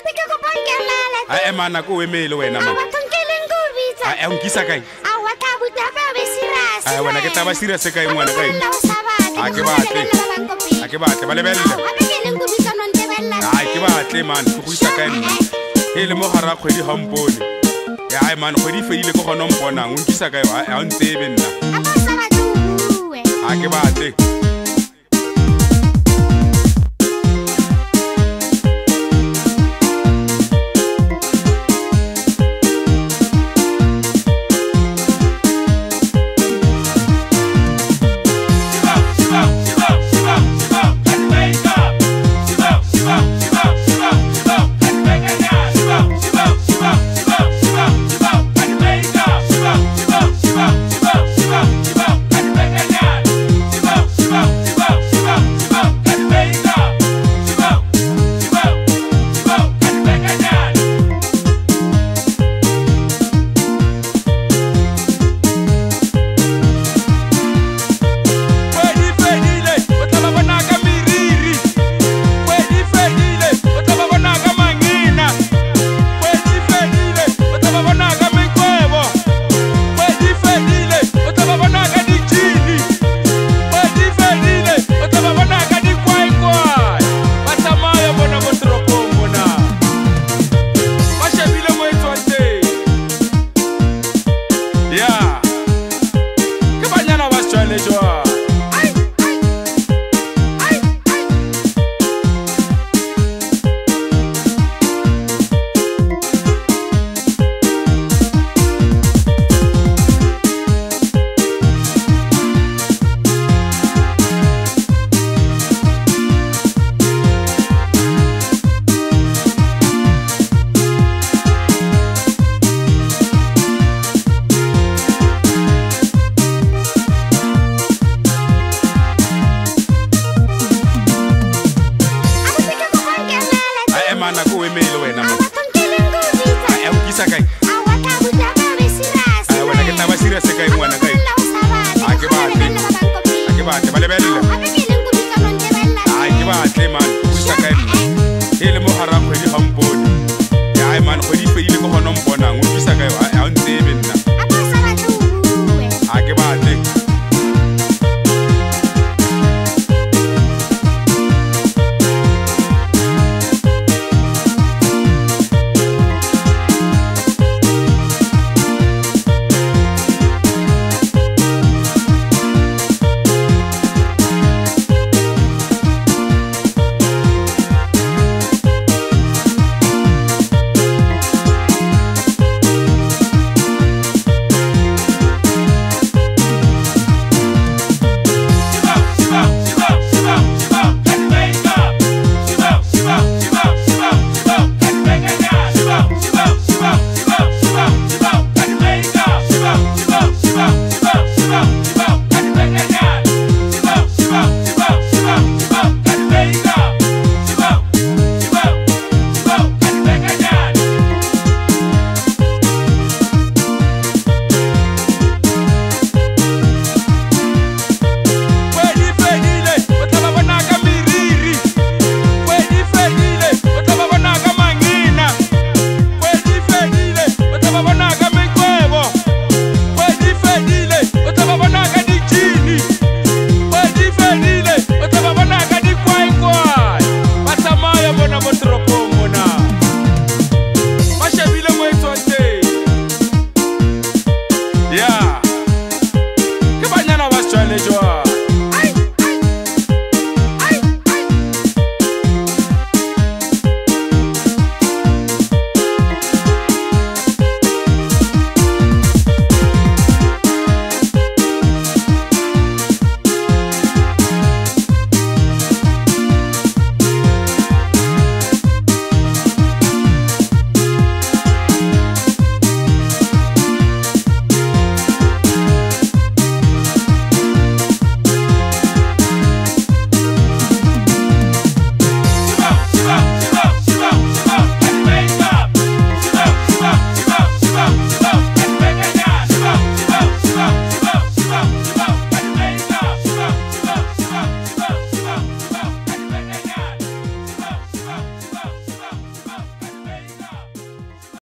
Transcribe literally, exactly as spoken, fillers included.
Ai mana ko emele wena man. Ai unkisa kai. Ai wana ke taba serious kai mwana kai. Ake batle. Ake batle bale belle. Ai ke batle man go isa kai nna. Ele mo hara kgwedi hampone. Ya ai man kgwedi fedile go gona mpona unkisa kai wa a ntsebe nna. Ake batle. Mana ko emele wena man. Ai unkisa kai. Ai wana ke taba serious kai mwana kai. Ake batle. Ake batle bale belle. Ai ke batle man go isa kai nna. Ele mo hara kgwedi hampone. Ya ai man kgwedi fedile go gona mpona unkisa kai wa a ntsebe nna. Ake batle. Otro